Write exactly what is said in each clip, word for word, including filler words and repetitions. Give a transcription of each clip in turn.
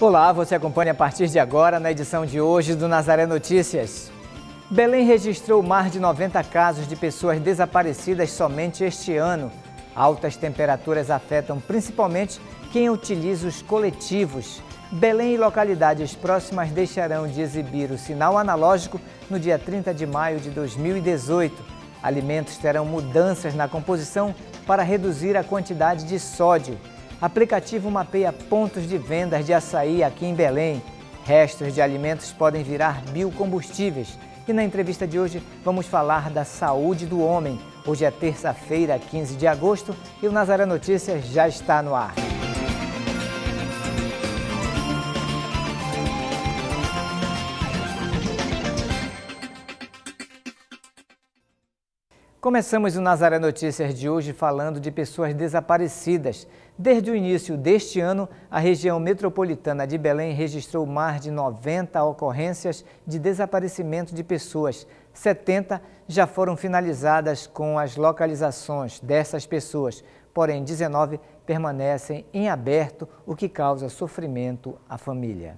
Olá, você acompanha a partir de agora na edição de hoje do Nazaré Notícias. Belém registrou mais de noventa casos de pessoas desaparecidas somente este ano. Altas temperaturas afetam principalmente quem utiliza os coletivos. Belém e localidades próximas deixarão de exibir o sinal analógico no dia trinta de maio de dois mil e dezoito. Alimentos terão mudanças na composição para reduzir a quantidade de sódio. Aplicativo mapeia pontos de vendas de açaí aqui em Belém. Restos de alimentos podem virar biocombustíveis. E na entrevista de hoje vamos falar da saúde do homem. Hoje é terça-feira, quinze de agosto, e o Nazaré Notícias já está no ar. Começamos o Nazaré Notícias de hoje falando de pessoas desaparecidas. Desde o início deste ano, a região metropolitana de Belém registrou mais de noventa ocorrências de desaparecimento de pessoas. setenta já foram finalizadas com as localizações dessas pessoas, porém dezenove permanecem em aberto, o que causa sofrimento à família.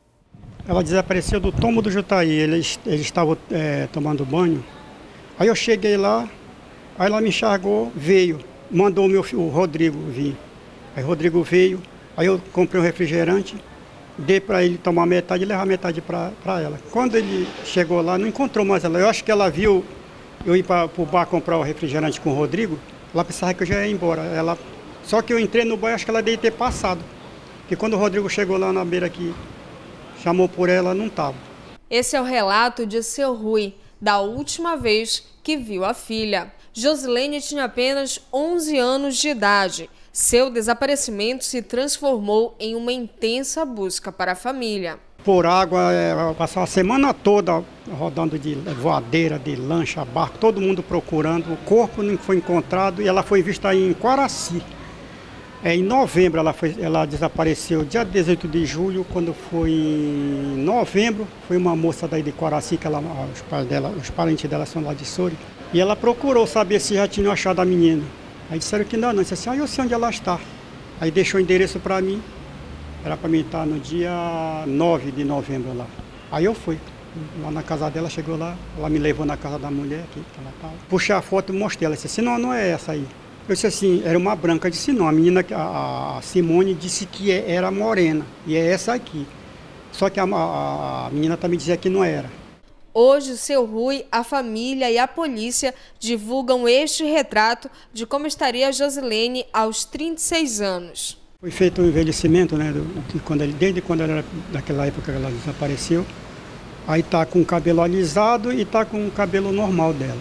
Ela desapareceu do tombo do Jutaí, eles, eles estavam é, tomando banho. Aí eu cheguei lá, aí ela me enxergou, veio, mandou o meu filho, o Rodrigo vir. Aí o Rodrigo veio, aí eu comprei um refrigerante, dei para ele tomar metade e levar metade para ela. Quando ele chegou lá, não encontrou mais ela. Eu acho que ela viu eu ir para o bar comprar o refrigerante com o Rodrigo, ela pensava que eu já ia embora. Ela, só que eu entrei no bar e acho que ela deve ter passado. Porque quando o Rodrigo chegou lá na beira aqui, chamou por ela, não estava. Esse é o relato de seu Rui, da última vez que viu a filha. Josilene tinha apenas onze anos de idade. Seu desaparecimento se transformou em uma intensa busca para a família. Por água, é, passar a semana toda rodando de voadeira, de lancha, barco, todo mundo procurando. O corpo não foi encontrado e ela foi vista em Quaraci. É, em novembro ela, foi, ela desapareceu, dia dezoito de julho, quando foi em novembro, foi uma moça daí de Quaraci, que ela, os, pais dela, os parentes dela são lá de Souri, e ela procurou saber se já tinham achado a menina. Aí disseram que não, não, disse assim, ah, eu sei onde ela está. Aí deixou o endereço para mim, era para mim estar no dia nove de novembro lá. Aí eu fui, lá na casa dela, chegou lá, ela me levou na casa da mulher aqui, que ela estava. Puxei a foto e mostrei, ela disse assim, não, não é essa aí. Eu disse assim, era uma branca, eu disse não, a menina, a Simone disse que era morena, e é essa aqui. Só que a, a, a menina também dizia que não era. Hoje, seu Rui, a família e a polícia divulgam este retrato de como estaria a Josilene aos trinta e seis anos. Foi feito um envelhecimento, né, do, de quando ele, desde quando ela era, daquela época que ela desapareceu. Aí está com o cabelo alisado e está com o cabelo normal dela.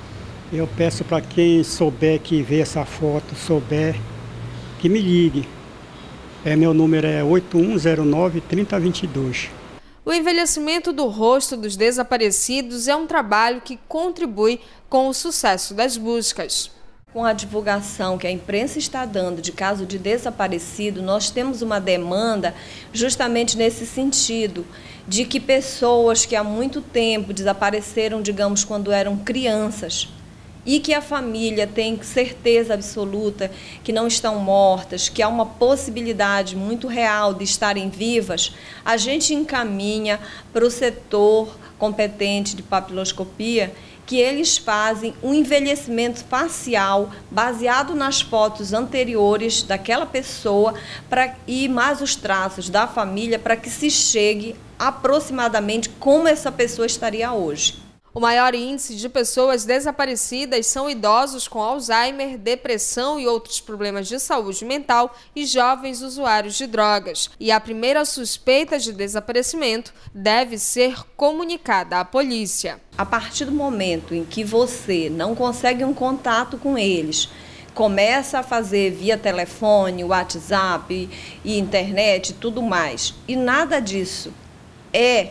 Eu peço para quem souber que vê essa foto, souber, que me ligue. É, meu número é oito um zero nove, três zero dois dois. O envelhecimento do rosto dos desaparecidos é um trabalho que contribui com o sucesso das buscas. Com a divulgação que a imprensa está dando de caso de desaparecido, nós temos uma demanda justamente nesse sentido, de que pessoas que há muito tempo desapareceram, digamos, quando eram crianças, e que a família tem certeza absoluta que não estão mortas, que há uma possibilidade muito real de estarem vivas, a gente encaminha para o setor competente de papiloscopia, que eles fazem um envelhecimento facial baseado nas fotos anteriores daquela pessoa pra, e mais os traços da família para que se chegue aproximadamente como essa pessoa estaria hoje. O maior índice de pessoas desaparecidas são idosos com Alzheimer, depressão e outros problemas de saúde mental e jovens usuários de drogas. E a primeira suspeita de desaparecimento deve ser comunicada à polícia. A partir do momento em que você não consegue um contato com eles, começa a fazer via telefone, WhatsApp e internet e tudo mais, e nada disso é...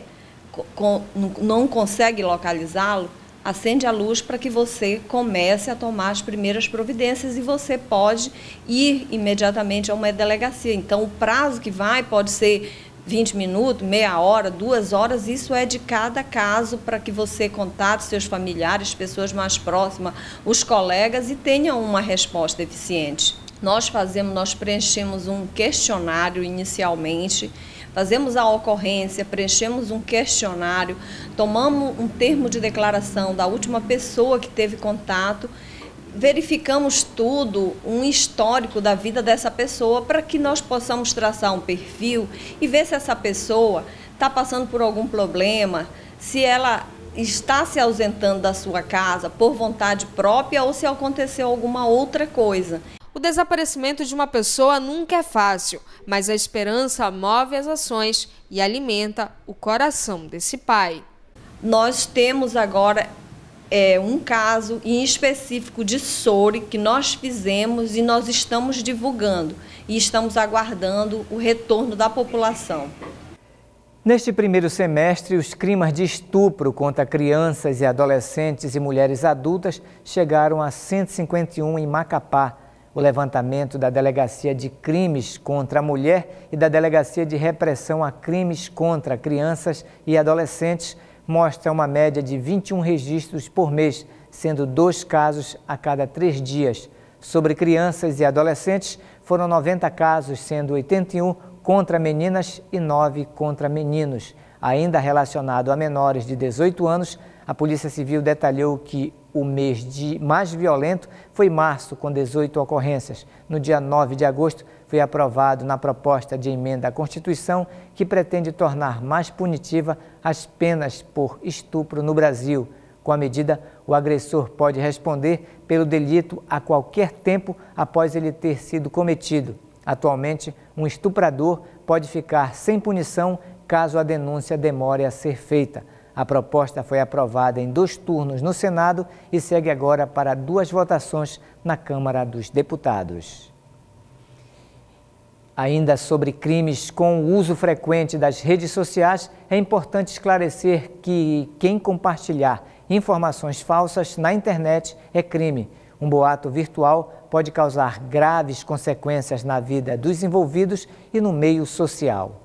não consegue localizá-lo, acende a luz para que você comece a tomar as primeiras providências e você pode ir imediatamente a uma delegacia. Então, o prazo que vai pode ser vinte minutos, meia hora, duas horas, isso é de cada caso para que você contate seus familiares, pessoas mais próximas, os colegas e tenha uma resposta eficiente. Nós fazemos, nós preenchemos um questionário inicialmente, fazemos a ocorrência, preenchemos um questionário, tomamos um termo de declaração da última pessoa que teve contato, verificamos tudo, um histórico da vida dessa pessoa, para que nós possamos traçar um perfil e ver se essa pessoa está passando por algum problema, se ela está se ausentando da sua casa por vontade própria ou se aconteceu alguma outra coisa. O desaparecimento de uma pessoa nunca é fácil, mas a esperança move as ações e alimenta o coração desse pai. Nós temos agora é, um caso em específico de Soure que nós fizemos e nós estamos divulgando e estamos aguardando o retorno da população. Neste primeiro semestre, os crimes de estupro contra crianças e adolescentes e mulheres adultas chegaram a cento e cinquenta e um em Macapá. O levantamento da Delegacia de Crimes contra a Mulher e da Delegacia de Repressão a Crimes contra Crianças e Adolescentes mostra uma média de vinte e um registros por mês, sendo dois casos a cada três dias. Sobre crianças e adolescentes, foram noventa casos, sendo oitenta e um contra meninas e nove contra meninos. Ainda relacionado a menores de dezoito anos, a Polícia Civil detalhou que o mês de mais violento foi março, com dezoito ocorrências. No dia nove de agosto, foi aprovado na proposta de emenda à Constituição que pretende tornar mais punitiva as penas por estupro no Brasil. Com a medida, o agressor pode responder pelo delito a qualquer tempo após ele ter sido cometido. Atualmente, um estuprador pode ficar sem punição caso a denúncia demore a ser feita. A proposta foi aprovada em dois turnos no Senado e segue agora para duas votações na Câmara dos Deputados. Ainda sobre crimes com o uso frequente das redes sociais, é importante esclarecer que quem compartilhar informações falsas na internet é crime. Um boato virtual pode causar graves consequências na vida dos envolvidos e no meio social.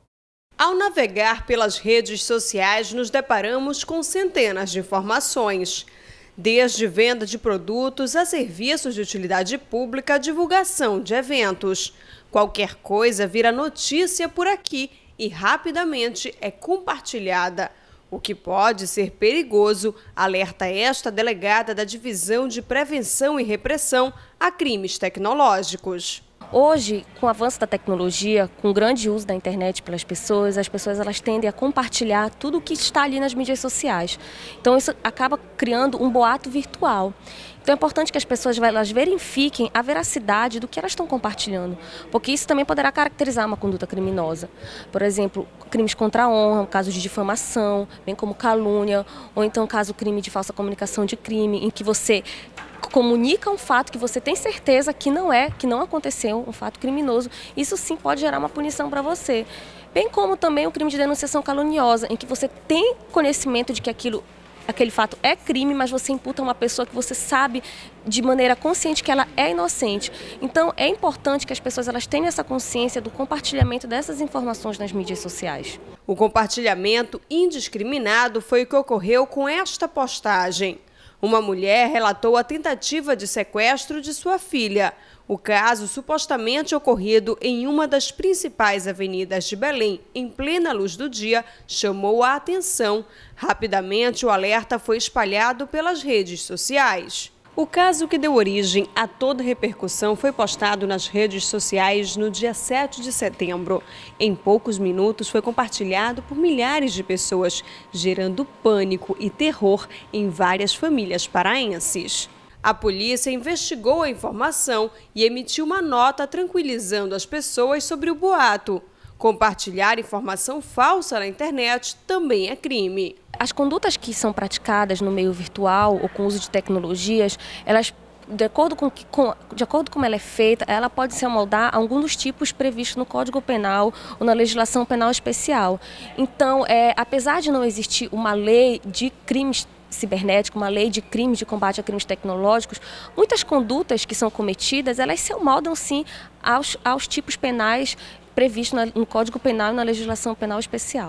Ao navegar pelas redes sociais, nos deparamos com centenas de informações, desde venda de produtos a serviços de utilidade pública a divulgação de eventos. Qualquer coisa vira notícia por aqui e rapidamente é compartilhada, o que pode ser perigoso, alerta esta delegada da Divisão de Prevenção e Repressão a Crimes Tecnológicos. Hoje, com o avanço da tecnologia, com o grande uso da internet pelas pessoas, as pessoas elas tendem a compartilhar tudo o que está ali nas mídias sociais. Então isso acaba criando um boato virtual. Então é importante que as pessoas elas verifiquem a veracidade do que elas estão compartilhando, porque isso também poderá caracterizar uma conduta criminosa. Por exemplo, crimes contra a honra, casos de difamação, bem como calúnia, ou então caso crime de falsa comunicação de crime, em que você comunica um fato que você tem certeza que não é, que não aconteceu, um fato criminoso. Isso sim pode gerar uma punição para você. Bem como também o crime de denunciação caluniosa, em que você tem conhecimento de que aquilo aquele fato é crime, mas você imputa uma pessoa que você sabe de maneira consciente que ela é inocente. Então, é importante que as pessoas elas tenham essa consciência do compartilhamento dessas informações nas mídias sociais. O compartilhamento indiscriminado foi o que ocorreu com esta postagem. Uma mulher relatou a tentativa de sequestro de sua filha. O caso supostamente ocorrido em uma das principais avenidas de Belém, em plena luz do dia, chamou a atenção. Rapidamente, o alerta foi espalhado pelas redes sociais. O caso que deu origem a toda repercussão foi postado nas redes sociais no dia sete de setembro. Em poucos minutos foi compartilhado por milhares de pessoas, gerando pânico e terror em várias famílias paraenses. A polícia investigou a informação e emitiu uma nota tranquilizando as pessoas sobre o boato. Compartilhar informação falsa na internet também é crime. As condutas que são praticadas no meio virtual ou com o uso de tecnologias, elas, de acordo com, com, de acordo com como ela é feita, ela pode se amoldar a algum dos tipos previstos no Código Penal ou na legislação penal especial. Então, é, apesar de não existir uma lei de crimes cibernéticos, uma lei de crimes de combate a crimes tecnológicos, muitas condutas que são cometidas, elas se amoldam sim aos, aos tipos penais previstos no Código Penal e na legislação penal especial.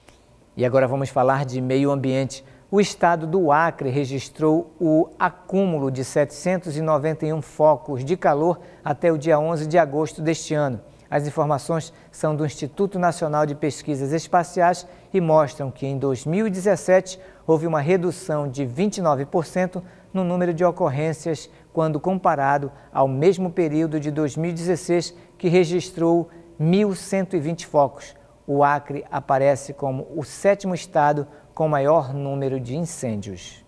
E agora vamos falar de meio ambiente. O estado do Acre registrou o acúmulo de setecentos e noventa e um focos de calor até o dia onze de agosto deste ano. As informações são do Instituto Nacional de Pesquisas Espaciais e mostram que em dois mil e dezessete houve uma redução de vinte e nove por cento no número de ocorrências quando comparado ao mesmo período de dois mil e dezesseis, que registrou mil cento e vinte focos. O Acre aparece como o sétimo estado com maior número de incêndios.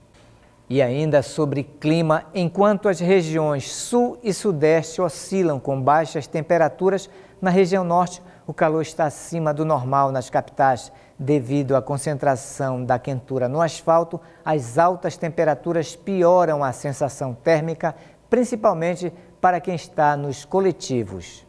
E ainda sobre clima, enquanto as regiões sul e sudeste oscilam com baixas temperaturas, na região norte o calor está acima do normal nas capitais. Devido à concentração da quentura no asfalto, as altas temperaturas pioram a sensação térmica, principalmente para quem está nos coletivos.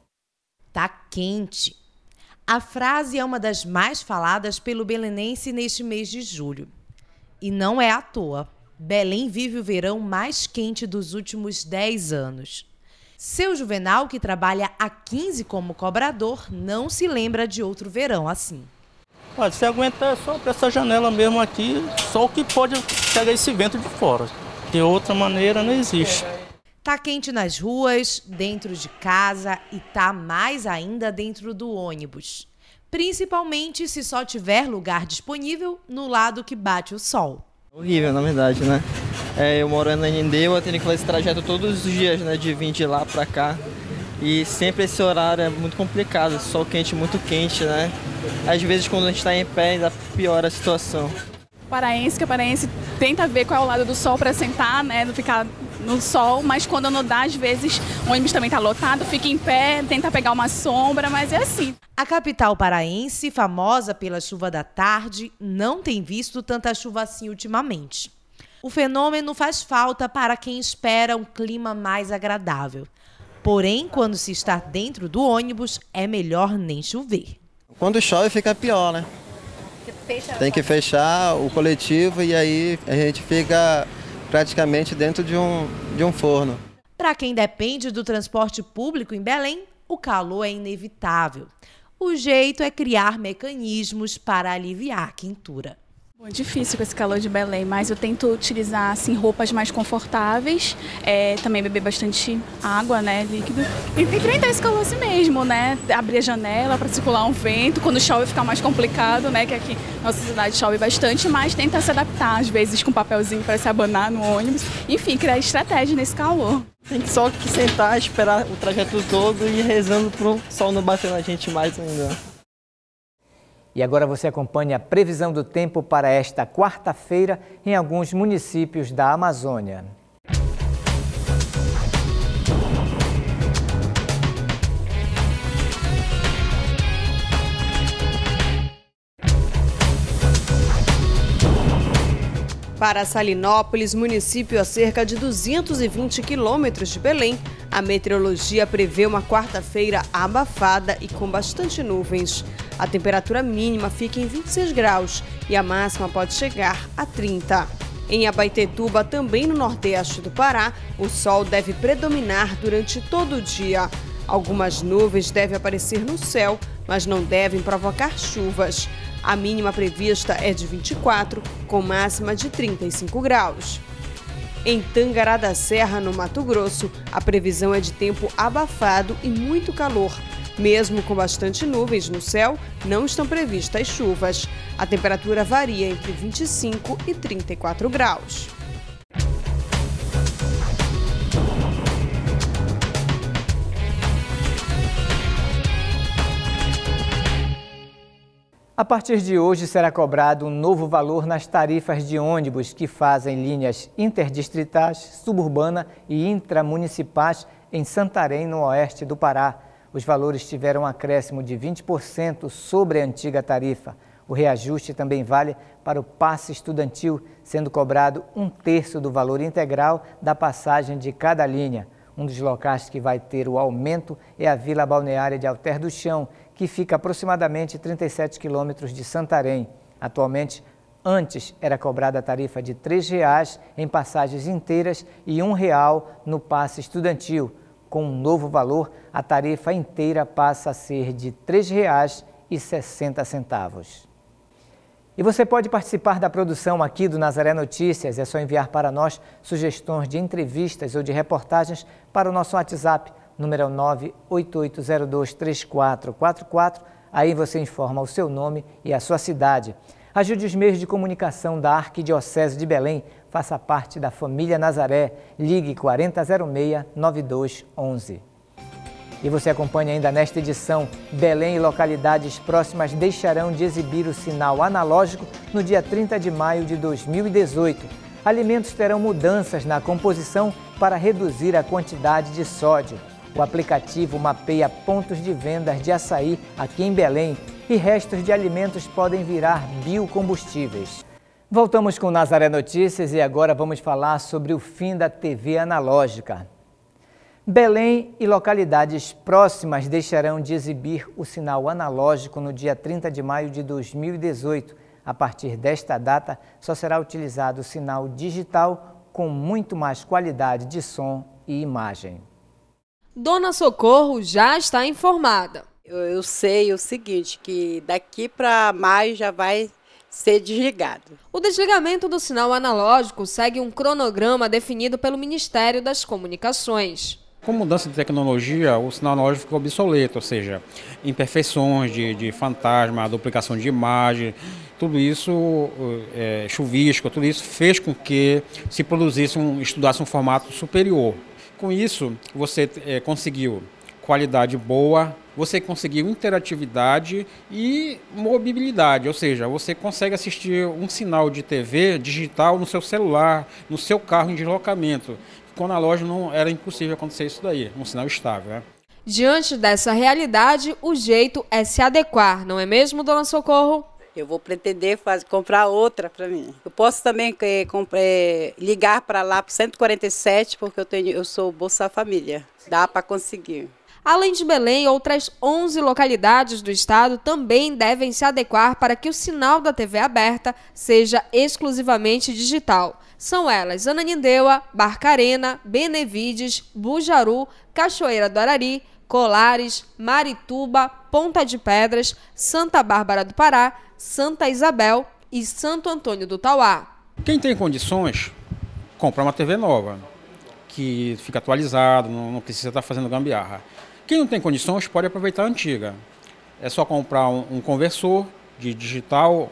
Tá quente. A frase é uma das mais faladas pelo belenense neste mês de julho. E não é à toa. Belém vive o verão mais quente dos últimos dez anos. Seu Juvenal, que trabalha há quinze como cobrador, não se lembra de outro verão assim. Pode se aguentar só para essa janela mesmo aqui, só o que pode pegar esse vento de fora. De outra maneira não existe. Tá quente nas ruas, dentro de casa e tá mais ainda dentro do ônibus. Principalmente se só tiver lugar disponível no lado que bate o sol. Horrível, na verdade, né? É, eu moro na Ananindeua, tenho que fazer esse trajeto todos os dias, né? De vir de lá pra cá. E sempre esse horário é muito complicado, sol quente, muito quente, né? Às vezes quando a gente está em pé ainda piora a situação. Paraense, que a paraense tenta ver qual é o lado do sol para sentar, né? Não ficar no sol, mas quando não dá, às vezes o ônibus também está lotado, fica em pé, tenta pegar uma sombra, mas é assim. A capital paraense, famosa pela chuva da tarde, não tem visto tanta chuva assim ultimamente. O fenômeno faz falta para quem espera um clima mais agradável. Porém, quando se está dentro do ônibus, é melhor nem chover. Quando chove fica pior, né? Tem que fechar o coletivo e aí a gente fica praticamente dentro de um, de um forno. Para quem depende do transporte público em Belém, o calor é inevitável. O jeito é criar mecanismos para aliviar a quentura. É difícil com esse calor de Belém, mas eu tento utilizar assim, roupas mais confortáveis, é, também beber bastante água, né, líquido, e enfrentar esse calor assim mesmo, né, abrir a janela para circular um vento, quando chove fica mais complicado, né, que aqui na nossa cidade chove bastante, mas tenta se adaptar, às vezes com papelzinho para se abanar no ônibus, enfim, criar estratégia nesse calor. Tem que só que sentar, esperar o trajeto todo e ir rezando para o sol não bater na gente mais ainda. E agora você acompanha a previsão do tempo para esta quarta-feira em alguns municípios da Amazônia. Para Salinópolis, município a cerca de duzentos e vinte quilômetros de Belém, a meteorologia prevê uma quarta-feira abafada e com bastante nuvens. A temperatura mínima fica em vinte e seis graus e a máxima pode chegar a trinta. Em Abaetetuba, também no nordeste do Pará, o sol deve predominar durante todo o dia. Algumas nuvens devem aparecer no céu, mas não devem provocar chuvas. A mínima prevista é de vinte e quatro, com máxima de trinta e cinco graus. Em Tangará da Serra, no Mato Grosso, a previsão é de tempo abafado e muito calor. Mesmo com bastante nuvens no céu, não estão previstas chuvas. A temperatura varia entre vinte e cinco e trinta e quatro graus. A partir de hoje será cobrado um novo valor nas tarifas de ônibus que fazem linhas interdistritais, suburbana e intramunicipais em Santarém, no oeste do Pará. Os valores tiveram um acréscimo de vinte por cento sobre a antiga tarifa. O reajuste também vale para o passe estudantil, sendo cobrado um terço do valor integral da passagem de cada linha. Um dos locais que vai ter o aumento é a Vila Balneária de Alter do Chão, que fica aproximadamente trinta e sete quilômetros de Santarém. Atualmente, antes era cobrada a tarifa de três reais em passagens inteiras e um real no passe estudantil. Com um novo valor, a tarifa inteira passa a ser de três reais e sessenta centavos. E você pode participar da produção aqui do Nazaré Notícias. É só enviar para nós sugestões de entrevistas ou de reportagens para o nosso WhatsApp. número nove oito oito zero dois três quatro quatro quatro. Aí você informa o seu nome e a sua cidade. Ajude os meios de comunicação da Arquidiocese de Belém. Faça parte da família Nazaré. Ligue quarenta zero seis, nove dois um um. E você acompanha ainda nesta edição. Belém e localidades próximas deixarão de exibir o sinal analógico no dia trinta de maio de dois mil e dezoito. Alimentos terão mudanças na composição para reduzir a quantidade de sódio. O aplicativo mapeia pontos de vendas de açaí aqui em Belém e restos de alimentos podem virar biocombustíveis. Voltamos com Nazaré Notícias e agora vamos falar sobre o fim da T V analógica. Belém e localidades próximas deixarão de exibir o sinal analógico no dia trinta de maio de dois mil e dezoito. A partir desta data, só será utilizado o sinal digital com muito mais qualidade de som e imagem. Dona Socorro já está informada. Eu, eu sei o seguinte, que daqui para maio já vai ser desligado. O desligamento do sinal analógico segue um cronograma definido pelo Ministério das Comunicações. Com mudança de tecnologia, o sinal analógico ficou obsoleto, ou seja, imperfeições de, de fantasma, duplicação de imagem, tudo isso, é, chuvisco, tudo isso fez com que se produzisse, um, estudasse um formato superior. Com isso, você é, conseguiu qualidade boa, você conseguiu interatividade e mobilidade, ou seja, você consegue assistir um sinal de T V digital no seu celular, no seu carro em deslocamento. Com a loja não era impossível acontecer isso daí, um sinal estável, né? Diante dessa realidade, o jeito é se adequar, não é mesmo, Dona Socorro? Eu vou pretender fazer, comprar outra para mim. Eu posso também é, é, ligar para lá para cento e quarenta e sete, porque eu, tenho, eu sou Bolsa Família. Dá para conseguir. Além de Belém, outras onze localidades do estado também devem se adequar para que o sinal da T V aberta seja exclusivamente digital. São elas Ananindeua, Barcarena, Benevides, Bujaru, Cachoeira do Arari, Colares, Marituba, Ponta de Pedras, Santa Bárbara do Pará, Santa Isabel e Santo Antônio do Tauá. Quem tem condições, compra uma T V nova, que fica atualizado, não, não precisa estar fazendo gambiarra. Quem não tem condições pode aproveitar a antiga. É só comprar um, um conversor de digital,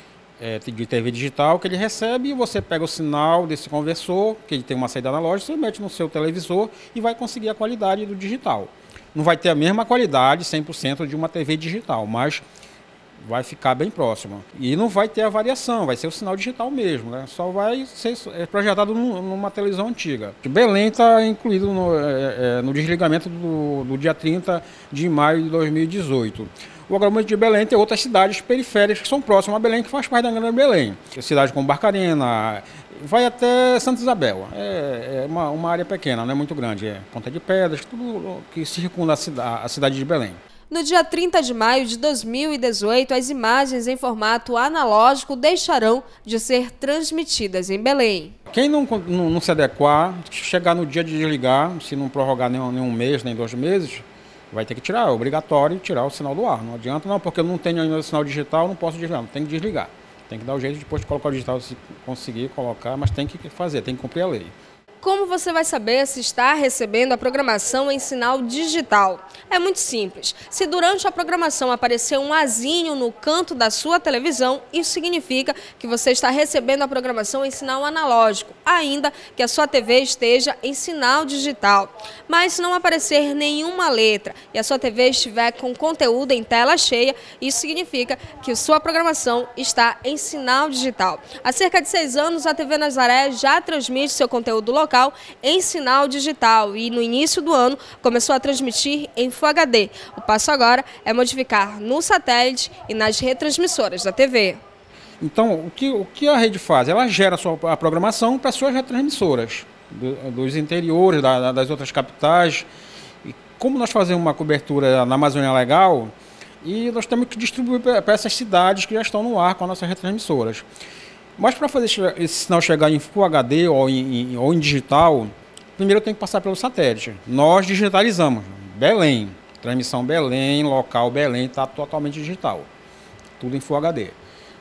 é, de T V digital, que ele recebe e você pega o sinal desse conversor, que ele tem uma saída analógica, você mete no seu televisor e vai conseguir a qualidade do digital. Não vai ter a mesma qualidade, cem por cento, de uma T V digital, mas vai ficar bem próximo. E não vai ter a variação, vai ser o sinal digital mesmo, né? Só vai ser projetado numa televisão antiga. Belém está incluído no, é, no desligamento do, do dia trinta de maio de dois mil e dezoito. O agrupamento de Belém tem outras cidades periféricas que são próximas a Belém, que faz parte da Grande Belém. Cidades como Barcarena, vai até Santa Isabel. É, é uma, uma área pequena, não é muito grande. É Ponta de Pedras, tudo que circunda a cidade, a cidade de Belém. No dia trinta de maio de dois mil e dezoito, as imagens em formato analógico deixarão de ser transmitidas em Belém. Quem não, não, não se adequar, chegar no dia de desligar, se não prorrogar nenhum, nenhum mês, nem dois meses, vai ter que tirar, é obrigatório tirar o sinal do ar. Não adianta não, porque eu não tenho ainda o sinal digital, não posso desligar, não, tem que desligar. Tem que dar o jeito depois de colocar o digital, se conseguir colocar, mas tem que fazer, tem que cumprir a lei. Como você vai saber se está recebendo a programação em sinal digital? É muito simples. Se durante a programação aparecer um azinho no canto da sua televisão, isso significa que você está recebendo a programação em sinal analógico, ainda que a sua T V esteja em sinal digital. Mas se não aparecer nenhuma letra e a sua T V estiver com conteúdo em tela cheia, isso significa que a sua programação está em sinal digital. Há cerca de seis anos, a T V Nazaré já transmite seu conteúdo local em sinal digital e no início do ano começou a transmitir em Full H D. O passo agora é modificar no satélite e nas retransmissoras da T V. Então, o que, o que a rede faz? Ela gera a, sua, a programação para suas retransmissoras, do, dos interiores, da, das outras capitais. E como nós fazemos uma cobertura na Amazônia Legal, e nós temos que distribuir para essas cidades que já estão no ar com as nossas retransmissoras. Mas para fazer esse sinal chegar em Full H D ou em, em, ou em digital, primeiro eu tenho que passar pelo satélite. Nós digitalizamos. Belém, transmissão Belém, local Belém, está totalmente digital. Tudo em Full H D.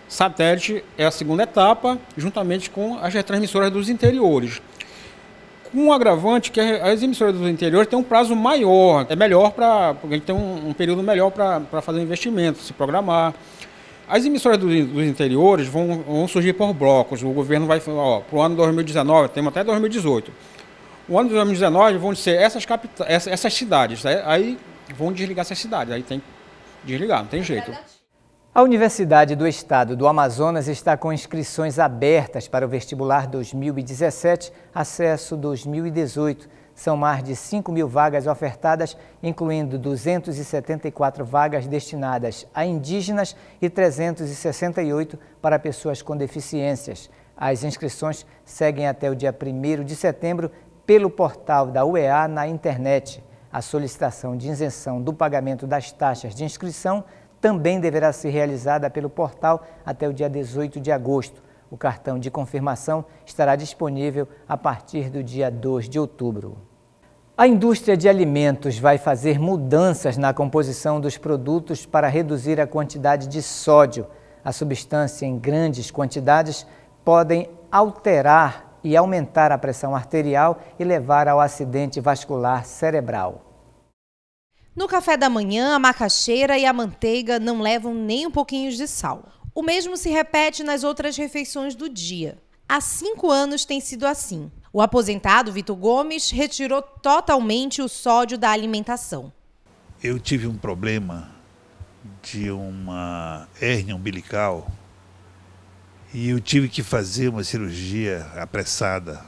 Satélite é a segunda etapa, juntamente com as retransmissoras dos interiores. Um agravante que as emissoras do interior têm um prazo maior, é melhor para, porque a gente tem um, um período melhor para fazer investimento, se programar. As emissoras do, dos interiores vão, vão surgir por blocos, o governo vai, para o ano dois mil e dezenove, temos até dois mil e dezoito. O ano de dois mil e dezenove vão ser essas, capita essas, essas cidades, né? Aí vão desligar essas cidades, aí tem que desligar, não tem jeito. A Universidade do Estado do Amazonas está com inscrições abertas para o vestibular dois mil e dezessete, acesso dois mil e dezoito. São mais de cinco mil vagas ofertadas, incluindo duzentas e setenta e quatro vagas destinadas a indígenas e trezentas e sessenta e oito para pessoas com deficiências. As inscrições seguem até o dia primeiro de setembro pelo portal da U E A na internet. A solicitação de isenção do pagamento das taxas de inscrição também deverá ser realizada pelo portal até o dia dezoito de agosto. O cartão de confirmação estará disponível a partir do dia dois de outubro. A indústria de alimentos vai fazer mudanças na composição dos produtos para reduzir a quantidade de sódio. A substância em grandes quantidades podem alterar e aumentar a pressão arterial e levar ao acidente vascular cerebral. No café da manhã, a macaxeira e a manteiga não levam nem um pouquinho de sal. O mesmo se repete nas outras refeições do dia. Há cinco anos tem sido assim. O aposentado Vitor Gomes retirou totalmente o sódio da alimentação. Eu tive um problema de uma hérnia umbilical e eu tive que fazer uma cirurgia apressada.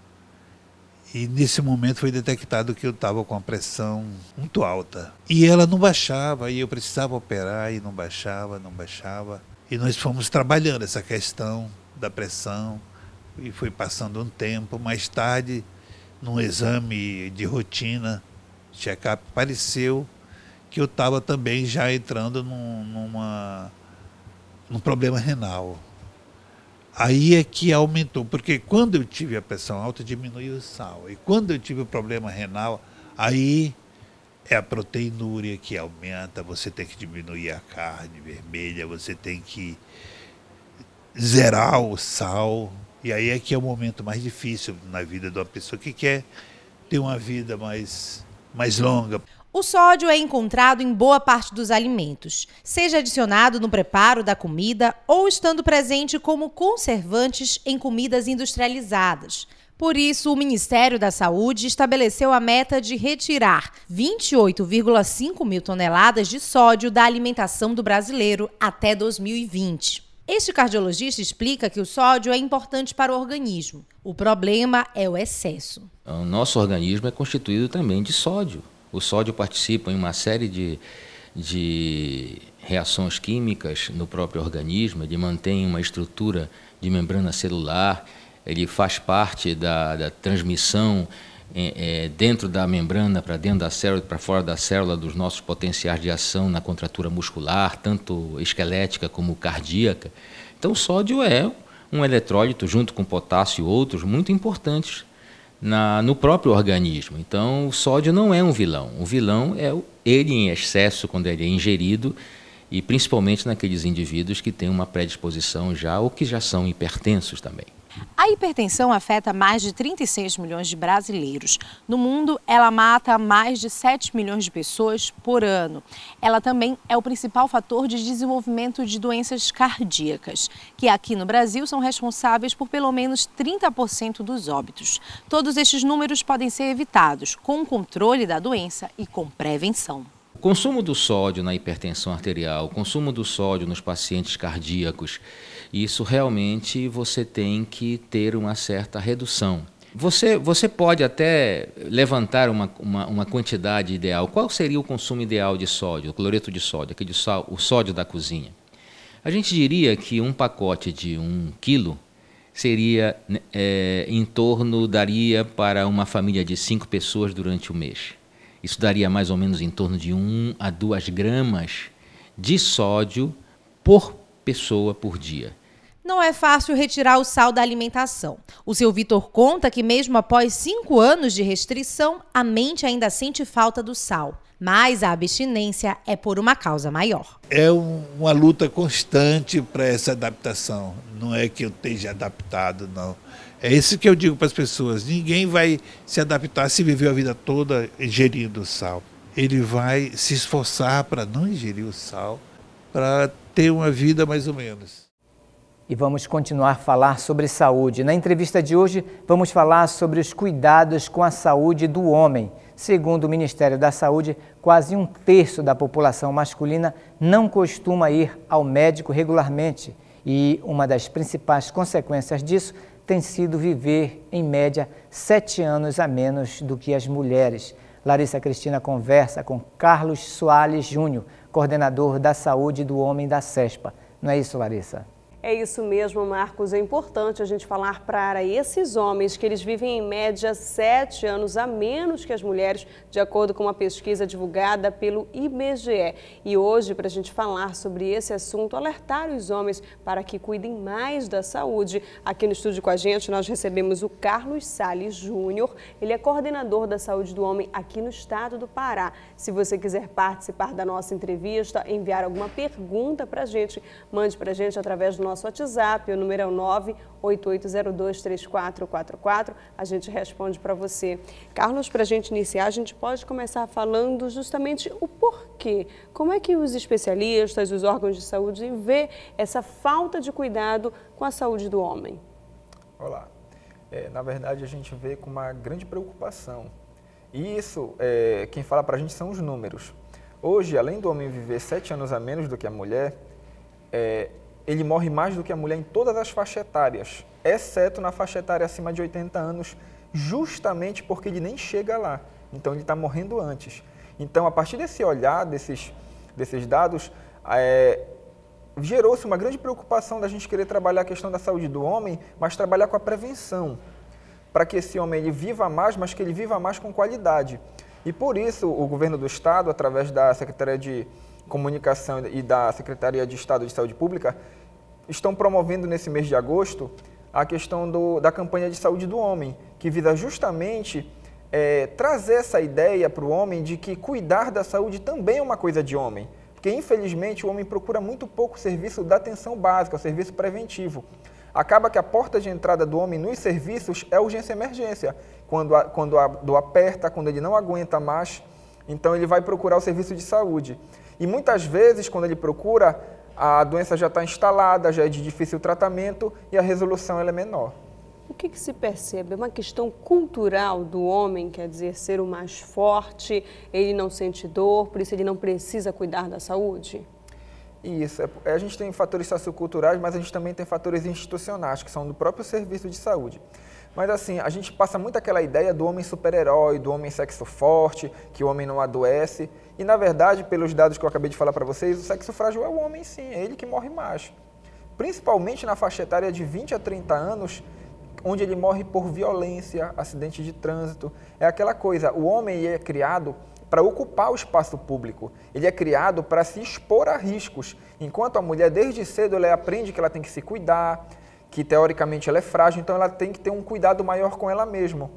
E nesse momento foi detectado que eu estava com a pressão muito alta. E ela não baixava, e eu precisava operar e não baixava, não baixava. E nós fomos trabalhando essa questão da pressão e foi passando um tempo. Mais tarde, num exame de rotina, check-up, pareceu que eu estava também já entrando num, numa, num problema renal. Aí é que aumentou, porque quando eu tive a pressão alta, diminuiu o sal. E quando eu tive o problema renal, aí é a proteinúria que aumenta, você tem que diminuir a carne vermelha, você tem que zerar o sal. E aí é que é o momento mais difícil na vida de uma pessoa que quer ter uma vida mais, mais longa. O sódio é encontrado em boa parte dos alimentos, seja adicionado no preparo da comida ou estando presente como conservantes em comidas industrializadas. Por isso, o Ministério da Saúde estabeleceu a meta de retirar vinte e oito vírgula cinco mil toneladas de sódio da alimentação do brasileiro até dois mil e vinte. Este cardiologista explica que o sódio é importante para o organismo. O problema é o excesso. O nosso organismo é constituído também de sódio. O sódio participa em uma série de, de reações químicas no próprio organismo, ele mantém uma estrutura de membrana celular, ele faz parte da, da transmissão é, é, dentro da membrana para dentro da célula e para fora da célula dos nossos potenciais de ação na contratura muscular, tanto esquelética como cardíaca. Então o sódio é um eletrólito junto com potássio e outros muito importantes Na, no próprio organismo. Então o sódio não é um vilão, o vilão é ele em excesso quando ele é ingerido e principalmente naqueles indivíduos que têm uma predisposição já ou que já são hipertensos também. A hipertensão afeta mais de trinta e seis milhões de brasileiros. No mundo, ela mata mais de sete milhões de pessoas por ano. Ela também é o principal fator de desenvolvimento de doenças cardíacas, que aqui no Brasil são responsáveis por pelo menos trinta por cento dos óbitos. Todos estes números podem ser evitados com o controle da doença e com prevenção. O consumo do sódio na hipertensão arterial, o consumo do sódio nos pacientes cardíacos, isso realmente você tem que ter uma certa redução. Você, você pode até levantar uma, uma, uma quantidade ideal. Qual seria o consumo ideal de sódio, o cloreto de sódio, aquele sal, o sódio da cozinha? A gente diria que um pacote de um quilo seria é, em torno, daria para uma família de cinco pessoas durante o mês. Isso daria mais ou menos em torno de um a duas gramas de sódio por pessoa por dia. Não é fácil retirar o sal da alimentação. O seu Vitor conta que mesmo após cinco anos de restrição, a mente ainda sente falta do sal. Mas a abstinência é por uma causa maior. É um, uma luta constante para essa adaptação. Não é que eu esteja adaptado, não. É isso que eu digo para as pessoas. Ninguém vai se adaptar se viveu a vida toda ingerindo sal. Ele vai se esforçar para não ingerir o sal, para ter uma vida mais ou menos. E vamos continuar a falar sobre saúde. Na entrevista de hoje, vamos falar sobre os cuidados com a saúde do homem. Segundo o Ministério da Saúde, quase um terço da população masculina não costuma ir ao médico regularmente. E uma das principais consequências disso tem sido viver, em média, sete anos a menos do que as mulheres. Larissa Cristina conversa com Carlos Soares Júnior, coordenador da saúde do homem da CESPA. Não é isso, Larissa? É isso mesmo, Marcos. É importante a gente falar para esses homens que eles vivem em média sete anos a menos que as mulheres, de acordo com uma pesquisa divulgada pelo I B G E. E hoje, para a gente falar sobre esse assunto, alertar os homens para que cuidem mais da saúde. Aqui no estúdio com a gente, nós recebemos o Carlos Soares Júnior. Ele é coordenador da saúde do homem aqui no estado do Pará. Se você quiser participar da nossa entrevista, enviar alguma pergunta para a gente, mande para a gente através do nosso Nosso WhatsApp, o número é o nove oito oito zero dois três quatro quatro quatro, a gente responde para você. Carlos, para a gente iniciar, a gente pode começar falando justamente o porquê. Como é que os especialistas, os órgãos de saúde vê essa falta de cuidado com a saúde do homem? Olá, é, na verdade a gente vê com uma grande preocupação. E isso, é, quem fala para a gente são os números. Hoje, além do homem viver sete anos a menos do que a mulher, é, ele morre mais do que a mulher em todas as faixas etárias, exceto na faixa etária acima de oitenta anos, justamente porque ele nem chega lá. Então, ele está morrendo antes. Então, a partir desse olhar, desses, desses dados, é, gerou-se uma grande preocupação da gente querer trabalhar a questão da saúde do homem, mas trabalhar com a prevenção, para que esse homem ele viva mais, mas que ele viva mais com qualidade. E por isso, o governo do Estado, através da Secretaria de Comunicação e da Secretaria de Estado de Saúde Pública, estão promovendo nesse mês de agosto a questão do, da campanha de saúde do homem, que visa justamente é, trazer essa ideia para o homem de que cuidar da saúde também é uma coisa de homem. Porque, infelizmente, o homem procura muito pouco o serviço da atenção básica, o serviço preventivo. Acaba que a porta de entrada do homem nos serviços é urgência e emergência. Quando a, quando a dor aperta, quando ele não aguenta mais, então ele vai procurar o serviço de saúde. E muitas vezes, quando ele procura, a doença já está instalada, já é de difícil tratamento e a resolução ela é menor. O que, que se percebe? É uma questão cultural do homem, quer dizer, ser o mais forte, ele não sente dor, por isso ele não precisa cuidar da saúde? Isso, é, a gente tem fatores socioculturais, mas a gente também tem fatores institucionais, que são do próprio serviço de saúde. Mas assim, a gente passa muito aquela ideia do homem super-herói, do homem sexo forte, que o homem não adoece. E na verdade, pelos dados que eu acabei de falar para vocês, o sexo frágil é o homem sim, é ele que morre mais. Principalmente na faixa etária de vinte a trinta anos, onde ele morre por violência, acidente de trânsito. É aquela coisa, o homem é criado para ocupar o espaço público. Ele é criado para se expor a riscos. Enquanto a mulher, desde cedo, ela aprende que ela tem que se cuidar, que teoricamente ela é frágil, então ela tem que ter um cuidado maior com ela mesma.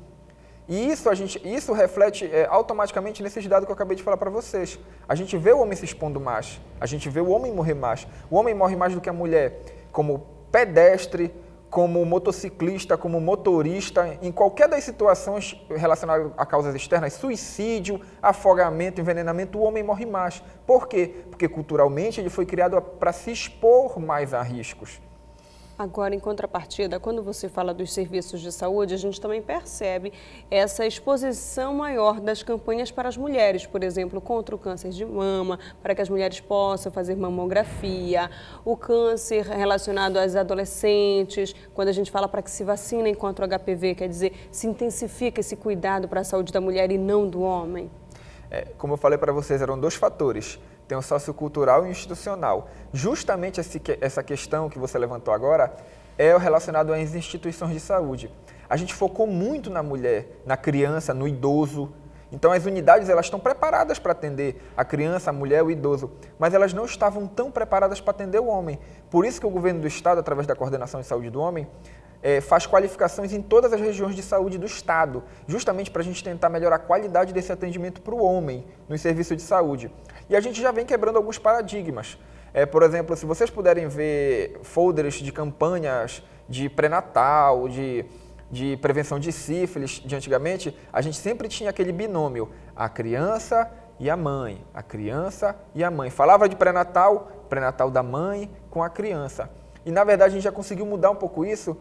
E isso, a gente, isso reflete é, automaticamente nesses dados que eu acabei de falar para vocês. A gente vê o homem se expondo mais, a gente vê o homem morrer mais. O homem morre mais do que a mulher, como pedestre, como motociclista, como motorista, em qualquer das situações relacionadas a causas externas, suicídio, afogamento, envenenamento, o homem morre mais. Por quê? Porque culturalmente ele foi criado para se expor mais a riscos. Agora, em contrapartida, quando você fala dos serviços de saúde, a gente também percebe essa exposição maior das campanhas para as mulheres, por exemplo, contra o câncer de mama, para que as mulheres possam fazer mamografia, o câncer relacionado às adolescentes, quando a gente fala para que se vacinem contra o H P V, quer dizer, se intensifica esse cuidado para a saúde da mulher e não do homem. É, como eu falei para vocês, eram dois fatores. Tem o sociocultural e o institucional. Justamente esse, essa questão que você levantou agora é relacionado às instituições de saúde. A gente focou muito na mulher, na criança, no idoso. Então as unidades elas estão preparadas para atender a criança, a mulher, o idoso, mas elas não estavam tão preparadas para atender o homem. Por isso que o governo do Estado, através da Coordenação de Saúde do Homem, É, faz qualificações em todas as regiões de saúde do Estado, justamente para a gente tentar melhorar a qualidade desse atendimento para o homem nos serviços de saúde. E a gente já vem quebrando alguns paradigmas. É, por exemplo, se vocês puderem ver folders de campanhas de pré-natal, de de prevenção de sífilis de antigamente, a gente sempre tinha aquele binômio, a criança e a mãe, a criança e a mãe. Falava de pré-natal, pré-natal da mãe com a criança. E na verdade a gente já conseguiu mudar um pouco isso,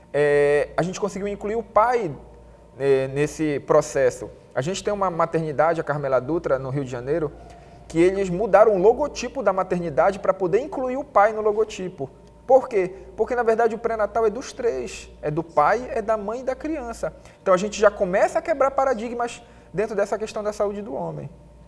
é, a gente conseguiu incluir o pai é, nesse processo. A gente tem uma maternidade, a Carmela Dutra, no Rio de Janeiro, que eles mudaram o logotipo da maternidade para poder incluir o pai no logotipo. Por quê? Porque, na verdade, o pré-natal é dos três. É do pai, é da mãe e da criança. Então, a gente já começa a quebrar paradigmas dentro dessa questão da saúde do homem.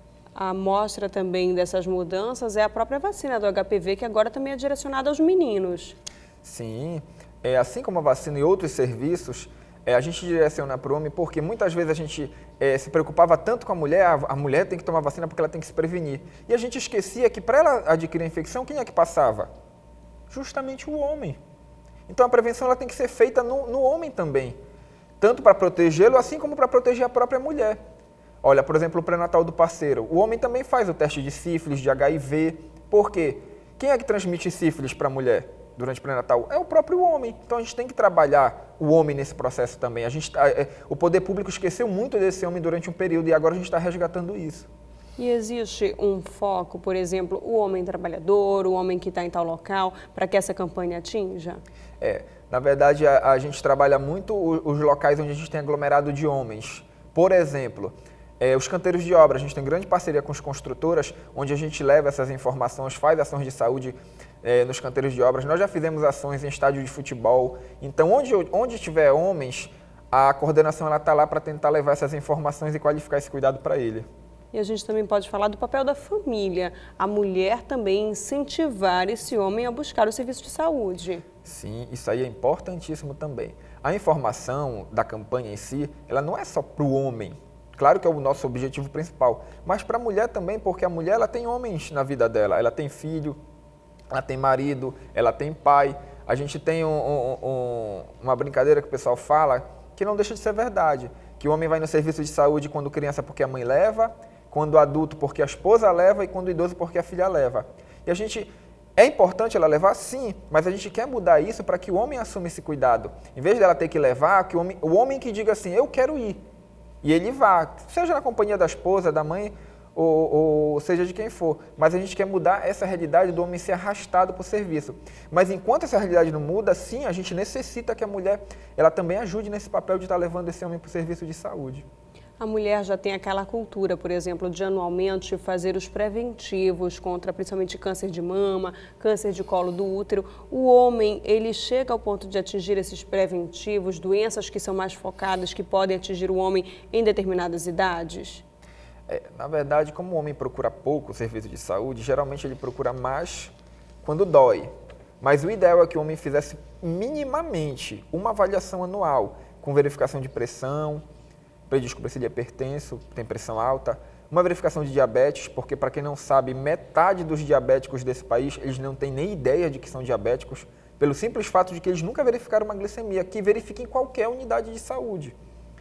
A amostra também dessas mudanças é a própria vacina do H P V, que agora também é direcionada aos meninos. Sim. É, assim como a vacina e outros serviços, é, a gente direciona para o homem porque muitas vezes a gente é, se preocupava tanto com a mulher, a, a mulher tem que tomar vacina porque ela tem que se prevenir. E a gente esquecia que para ela adquirir a infecção, quem é que passava? Justamente o homem. Então a prevenção ela tem que ser feita no, no homem também, tanto para protegê-lo, assim como para proteger a própria mulher. Olha, por exemplo, o pré-natal do parceiro. O homem também faz o teste de sífilis, de H I V. Por quê? Quem é que transmite sífilis para a mulher durante o pré-natal? É o próprio homem. Então a gente tem que trabalhar o homem nesse processo também. A gente, é, o poder público esqueceu muito desse homem durante um período e agora a gente está resgatando isso. E existe um foco, por exemplo, o homem trabalhador, o homem que está em tal local, para que essa campanha atinja? É, na verdade, a, a gente trabalha muito os, os locais onde a gente tem aglomerado de homens. Por exemplo, é, os canteiros de obra, a gente tem grande parceria com as construtoras, onde a gente leva essas informações, faz ações de saúde é, nos canteiros de obras. Nós já fizemos ações em estádio de futebol. Então, onde, onde tiver homens, a coordenação está lá para tentar levar essas informações e qualificar esse cuidado para ele. E a gente também pode falar do papel da família, a mulher também incentivar esse homem a buscar o serviço de saúde. Sim, isso aí é importantíssimo também. A informação da campanha em si, ela não é só para o homem, claro que é o nosso objetivo principal, mas para a mulher também, porque a mulher ela tem homens na vida dela, ela tem filho, ela tem marido, ela tem pai. A gente tem um, um, um, uma brincadeira que o pessoal fala que não deixa de ser verdade, que o homem vai no serviço de saúde quando criança porque a mãe leva, quando adulto porque a esposa leva e quando idoso porque a filha leva. E a gente, é importante ela levar? Sim, mas a gente quer mudar isso para que o homem assuma esse cuidado. Em vez dela ter que levar, que o homem, o homem que diga assim, eu quero ir, e ele vá, seja na companhia da esposa, da mãe, ou, ou seja de quem for. Mas a gente quer mudar essa realidade do homem ser arrastado para o serviço. Mas enquanto essa realidade não muda, sim, a gente necessita que a mulher ela também ajude nesse papel de estar levando esse homem para o serviço de saúde. A mulher já tem aquela cultura, por exemplo, de anualmente fazer os preventivos contra principalmente câncer de mama, câncer de colo do útero. O homem, ele chega ao ponto de atingir esses preventivos, doenças que são mais focadas, que podem atingir o homem em determinadas idades? É, na verdade, como o homem procura pouco serviço de saúde, geralmente ele procura mais quando dói. Mas o ideal é que o homem fizesse minimamente uma avaliação anual, com verificação de pressão, para descobrir se ele é hipertenso, tem pressão alta, uma verificação de diabetes, porque para quem não sabe, metade dos diabéticos desse país, eles não têm nem ideia de que são diabéticos, pelo simples fato de que eles nunca verificaram uma glicemia, que verifica em qualquer unidade de saúde.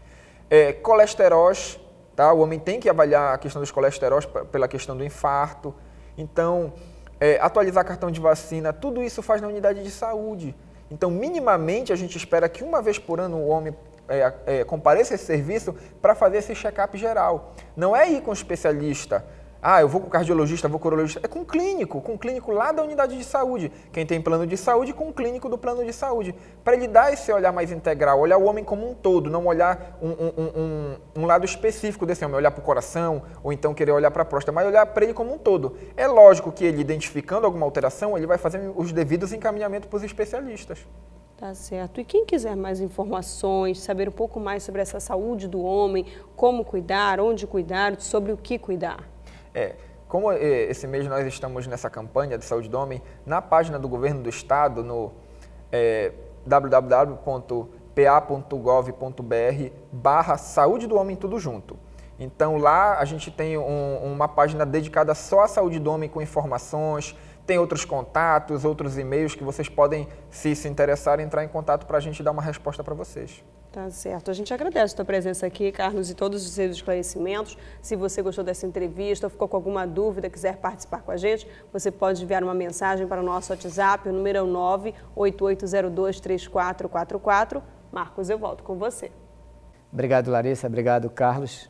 É, colesteróis, tá? O homem tem que avaliar a questão dos colesteróis pela questão do infarto, então, é, atualizar cartão de vacina, tudo isso faz na unidade de saúde. Então, minimamente, a gente espera que uma vez por ano o homem É, é, compareça a esse serviço para fazer esse check-up geral. Não é ir com um especialista, ah, eu vou com o cardiologista, vou com o urologista, é com o clínico, com o clínico lá da unidade de saúde. Quem tem plano de saúde, com o clínico do plano de saúde, para ele dar esse olhar mais integral, olhar o homem como um todo, não olhar um, um, um, um lado específico desse homem, olhar para o coração, ou então querer olhar para a próstata, mas olhar para ele como um todo. É lógico que ele, identificando alguma alteração, ele vai fazer os devidos encaminhamentos para os especialistas. Tá certo. E quem quiser mais informações, saber um pouco mais sobre essa saúde do homem, como cuidar, onde cuidar, sobre o que cuidar? É, como esse mês nós estamos nessa campanha de saúde do homem, na página do governo do estado, no é, w w w ponto p a ponto gov ponto b r barra saúde do homem tudo junto. Então lá a gente tem um, uma página dedicada só à saúde do homem com informações, tem outros contatos, outros e-mails que vocês podem, se se interessarem, entrar em contato para a gente dar uma resposta para vocês. Tá certo. A gente agradece a tua presença aqui, Carlos, e todos os seus esclarecimentos. Se você gostou dessa entrevista ou ficou com alguma dúvida, quiser participar com a gente, você pode enviar uma mensagem para o nosso WhatsApp, o número é o nove oito oito zero dois três quatro quatro quatro, Marcos, eu volto com você. Obrigado, Larissa. Obrigado, Carlos.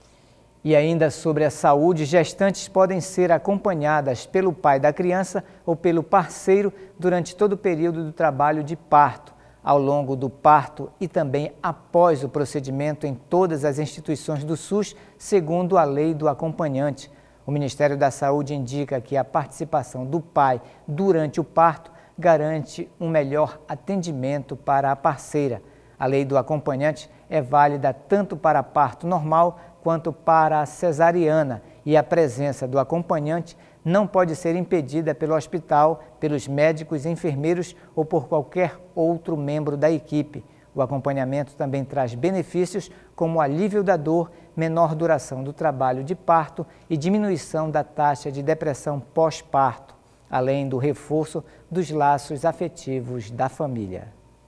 E ainda sobre a saúde, gestantes podem ser acompanhadas pelo pai da criança ou pelo parceiro durante todo o período do trabalho de parto, ao longo do parto e também após o procedimento em todas as instituições do SUS, segundo a lei do acompanhante. O Ministério da Saúde indica que a participação do pai durante o parto garante um melhor atendimento para a parceira. A lei do acompanhante é válida tanto para parto normal quanto para a cesariana e a presença do acompanhante não pode ser impedida pelo hospital, pelos médicos, enfermeiros ou por qualquer outro membro da equipe. O acompanhamento também traz benefícios como alívio da dor, menor duração do trabalho de parto e diminuição da taxa de depressão pós-parto, além do reforço dos laços afetivos da família.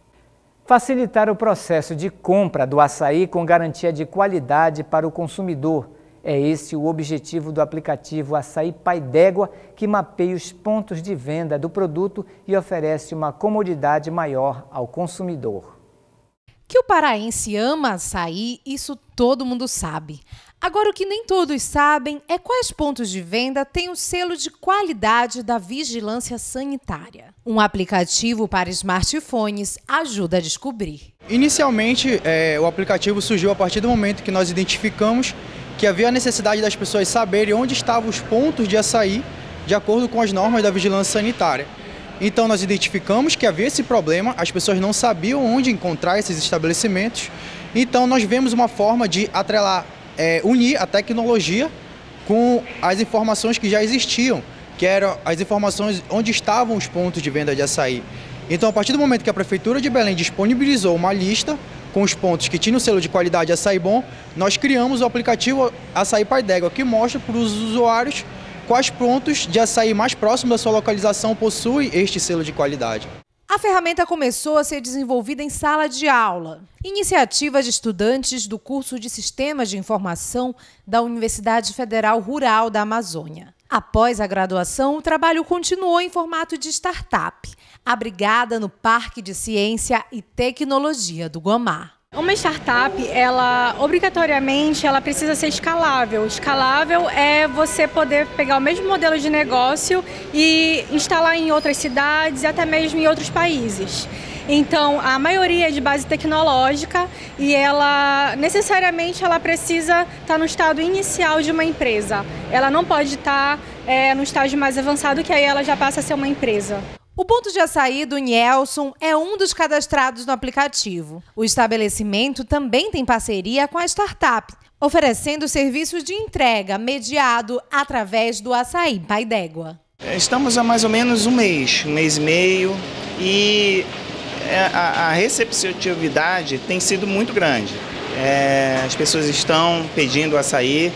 Facilitar o processo de compra do açaí com garantia de qualidade para o consumidor. É esse o objetivo do aplicativo Açaí Pai d'Égua, que mapeia os pontos de venda do produto e oferece uma comodidade maior ao consumidor. Que o paraense ama açaí, isso todo mundo sabe. Agora, o que nem todos sabem é quais pontos de venda têm o selo de qualidade da Vigilância Sanitária. Um aplicativo para smartphones ajuda a descobrir. Inicialmente, é, o aplicativo surgiu a partir do momento que nós identificamos que havia a necessidade das pessoas saberem onde estavam os pontos de açaí de acordo com as normas da Vigilância Sanitária. Então, nós identificamos que havia esse problema, as pessoas não sabiam onde encontrar esses estabelecimentos. Então, nós vemos uma forma de atrelar, é, unir a tecnologia com as informações que já existiam, que eram as informações onde estavam os pontos de venda de açaí. Então, a partir do momento que a Prefeitura de Belém disponibilizou uma lista com os pontos que tinham o selo de qualidade Açaí Bom, nós criamos o aplicativo Açaí Pai d'Égua, que mostra para os usuários quais pontos de açaí mais próximos da sua localização possuem este selo de qualidade. A ferramenta começou a ser desenvolvida em sala de aula. Iniciativa de estudantes do curso de Sistemas de Informação da Universidade Federal Rural da Amazônia. Após a graduação, o trabalho continuou em formato de startup, abrigada no Parque de Ciência e Tecnologia do Guamá. Uma startup, ela obrigatoriamente ela precisa ser escalável. Escalável é você poder pegar o mesmo modelo de negócio e instalar em outras cidades e até mesmo em outros países. Então, a maioria é de base tecnológica e ela necessariamente ela precisa estar no estado inicial de uma empresa. Ela não pode estar é, no estágio mais avançado, que aí ela já passa a ser uma empresa. O ponto de açaí do Nielson é um dos cadastrados no aplicativo. O estabelecimento também tem parceria com a startup, oferecendo serviços de entrega mediado através do Açaí Pai d'Égua. Estamos há mais ou menos um mês, um mês e meio, e a, a receptividade tem sido muito grande. É, as pessoas estão pedindo açaí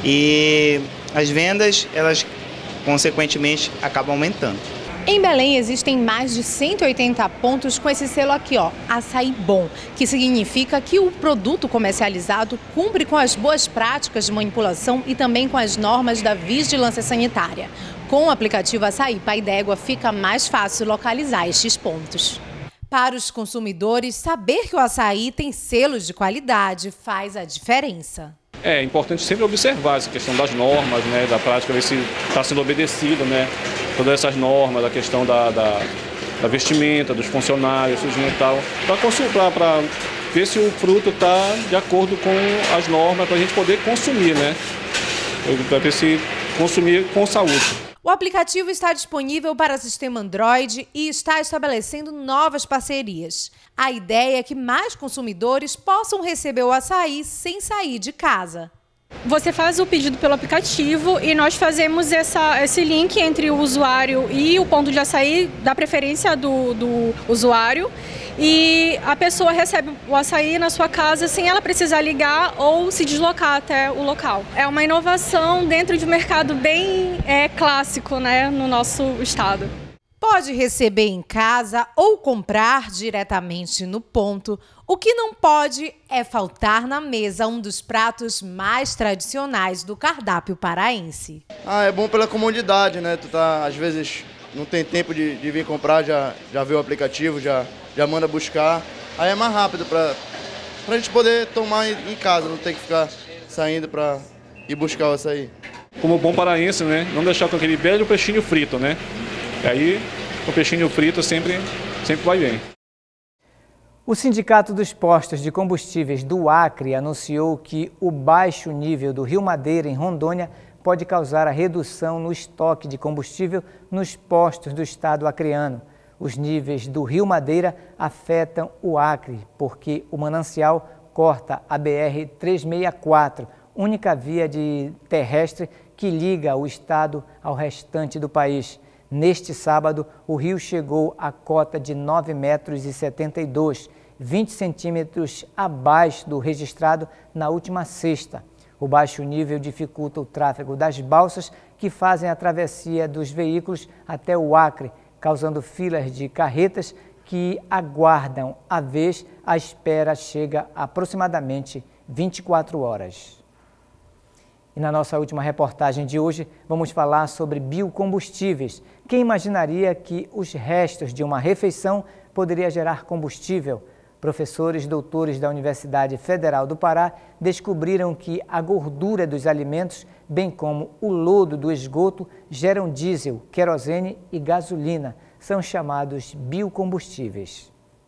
e as vendas, elas consequentemente acabam aumentando. Em Belém existem mais de cento e oitenta pontos com esse selo aqui, ó, Açaí Bom, que significa que o produto comercializado cumpre com as boas práticas de manipulação e também com as normas da Vigilância Sanitária. Com o aplicativo Açaí Pai d'Égua fica mais fácil localizar estes pontos. Para os consumidores, saber que o açaí tem selos de qualidade faz a diferença. É importante sempre observar essa questão das normas, né, da prática, ver se está sendo obedecida, né, todas essas normas, a questão da, da, da vestimenta, dos funcionários, e tal, para ver se o fruto está de acordo com as normas, para a gente poder consumir, né, para ver se consumir com saúde. O aplicativo está disponível para sistema Android e está estabelecendo novas parcerias. A ideia é que mais consumidores possam receber o açaí sem sair de casa. Você faz o pedido pelo aplicativo e nós fazemos essa, esse link entre o usuário e o ponto de açaí, da preferência do, do usuário. E a pessoa recebe o açaí na sua casa sem ela precisar ligar ou se deslocar até o local. É uma inovação dentro de um mercado bem é, clássico, né, no nosso estado. Pode receber em casa ou comprar diretamente no ponto. O que não pode é faltar na mesa um dos pratos mais tradicionais do cardápio paraense. Ah, é bom pela comodidade, né? Tu tá, às vezes não tem tempo de, de vir comprar, já, já vê o aplicativo, já, já manda buscar. Aí é mais rápido para a gente poder tomar em casa, não ter que ficar saindo para ir buscar o açaí. Como bom paraense, né? Não deixar com aquele belo peixinho frito, né? E aí, o peixinho frito sempre, sempre vai bem. O Sindicato dos Postos de Combustíveis do Acre anunciou que o baixo nível do Rio Madeira, em Rondônia, pode causar a redução no estoque de combustível nos postos do estado acreano. Os níveis do Rio Madeira afetam o Acre, porque o manancial corta a B R trezentos e sessenta e quatro, única via de terrestre que liga o estado ao restante do país. Neste sábado, o rio chegou à cota de nove metros e setenta e dois, vinte centímetros abaixo do registrado na última sexta. O baixo nível dificulta o tráfego das balsas que fazem a travessia dos veículos até o Acre, causando filas de carretas que aguardam a vez. A espera chega a aproximadamente vinte e quatro horas. E na nossa última reportagem de hoje, vamos falar sobre biocombustíveis. Quem imaginaria que os restos de uma refeição poderia gerar combustível? Professores doutores da Universidade Federal do Pará descobriram que a gordura dos alimentos, bem como o lodo do esgoto, geram diesel, querosene e gasolina. São chamados biocombustíveis.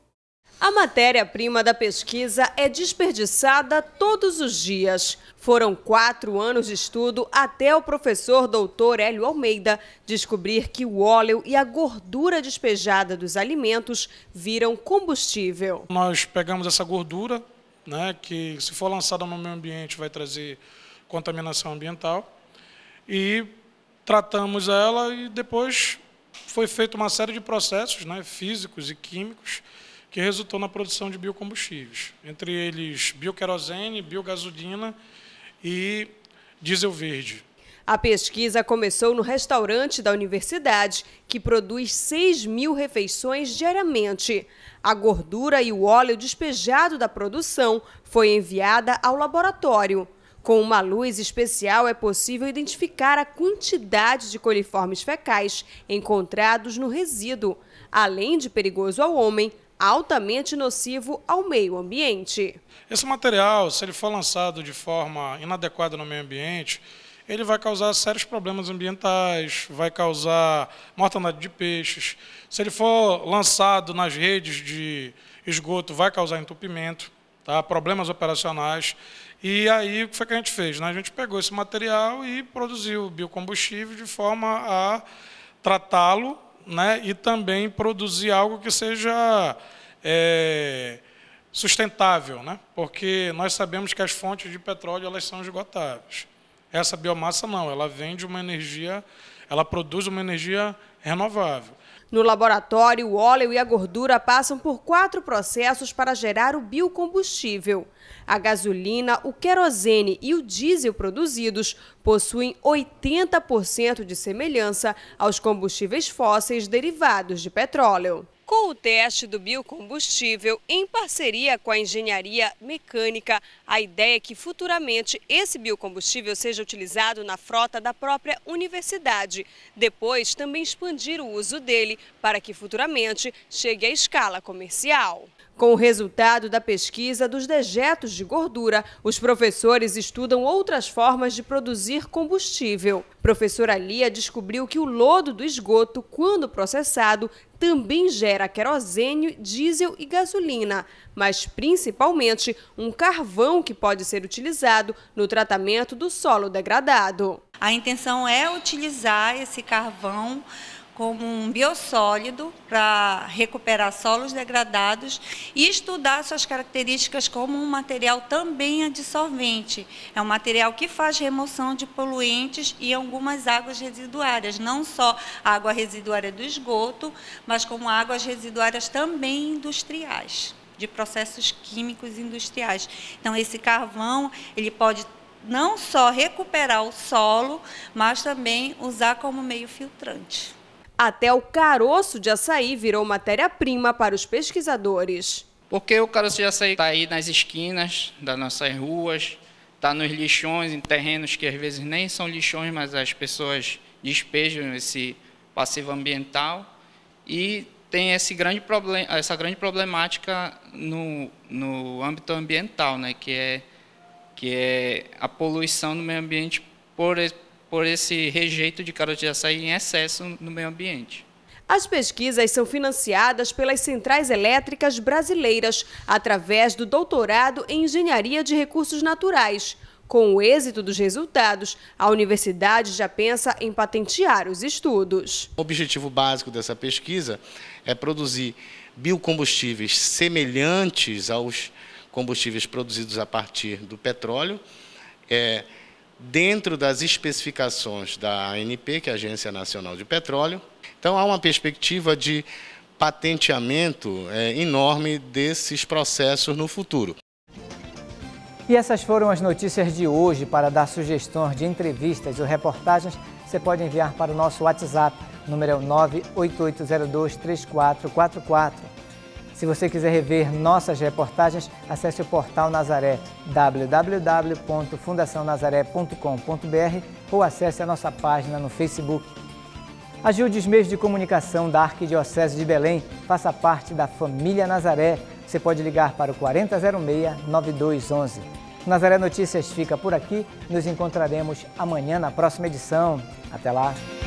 A matéria-prima da pesquisa é desperdiçada todos os dias. Foram quatro anos de estudo até o professor doutor Hélio Almeida descobrir que o óleo e a gordura despejada dos alimentos viram combustível. Nós pegamos essa gordura, né, que se for lançada no meio ambiente vai trazer contaminação ambiental, e tratamos ela e depois foi feita uma série de processos, né, físicos e químicos que resultou na produção de biocombustíveis, entre eles bioquerosene, biogasolina e diesel verde. A pesquisa começou no restaurante da universidade, que produz seis mil refeições diariamente. A gordura e o óleo despejado da produção foi enviada ao laboratório. Com uma luz especial é possível identificar a quantidade de coliformes fecais encontrados no resíduo, além de perigoso ao homem, altamente nocivo ao meio ambiente. Esse material, se ele for lançado de forma inadequada no meio ambiente, ele vai causar sérios problemas ambientais, vai causar mortandade de peixes. Se ele for lançado nas redes de esgoto, vai causar entupimento, tá? Problemas operacionais. E aí, o que foi que a gente fez? Né? A gente pegou esse material e produziu biocombustível de forma a tratá-lo, né, e também produzir algo que seja é, sustentável, né, porque nós sabemos que as fontes de petróleo elas são esgotáveis. Essa biomassa não, ela vem de uma energia, ela produz uma energia renovável. No laboratório, o óleo e a gordura passam por quatro processos para gerar o biocombustível. A gasolina, o querosene e o diesel produzidos possuem oitenta por cento de semelhança aos combustíveis fósseis derivados de petróleo. Com o teste do biocombustível, em parceria com a engenharia mecânica, a ideia é que futuramente esse biocombustível seja utilizado na frota da própria universidade. Depois, também expandir o uso dele para que futuramente chegue à escala comercial. Com o resultado da pesquisa dos dejetos de gordura, os professores estudam outras formas de produzir combustível. Professora Lia descobriu que o lodo do esgoto, quando processado, também gera querosene, diesel e gasolina, mas principalmente um carvão que pode ser utilizado no tratamento do solo degradado. A intenção é utilizar esse carvão como um biossólido para recuperar solos degradados e estudar suas características como um material também adsorvente. É um material que faz remoção de poluentes e algumas águas residuárias, não só água residuária do esgoto, mas como águas residuárias também industriais, de processos químicos industriais. Então, esse carvão ele pode não só recuperar o solo, mas também usar como meio filtrante. Até o caroço de açaí virou matéria-prima para os pesquisadores. Porque o caroço de açaí está aí nas esquinas das nossas ruas, está nos lixões, em terrenos que às vezes nem são lixões, mas as pessoas despejam esse passivo ambiental. E tem esse grande problem, essa grande problemática no, no âmbito ambiental, né, que é, que é a poluição no meio ambiente por, por esse rejeito de caroço de açaí em excesso no meio ambiente. As pesquisas são financiadas pelas centrais elétricas brasileiras através do doutorado em Engenharia de Recursos Naturais. Com o êxito dos resultados, a universidade já pensa em patentear os estudos. O objetivo básico dessa pesquisa é produzir biocombustíveis semelhantes aos combustíveis produzidos a partir do petróleo, é, dentro das especificações da A N P, que é a Agência Nacional de Petróleo. Então, há uma perspectiva de patenteamento é, enorme desses processos no futuro. E essas foram as notícias de hoje. Para dar sugestões de entrevistas ou reportagens, você pode enviar para o nosso WhatsApp. O número é o nove oito oito zero dois três quatro quatro quatro. Se você quiser rever nossas reportagens, acesse o portal Nazaré, w w w ponto fundação nazaré ponto com ponto b r, ou acesse a nossa página no Facebook. Ajude os meios de comunicação da Arquidiocese de Belém. Faça parte da família Nazaré. Você pode ligar para o quarenta zero seis, nove dois um um. Nazaré Notícias fica por aqui. Nos encontraremos amanhã na próxima edição. Até lá!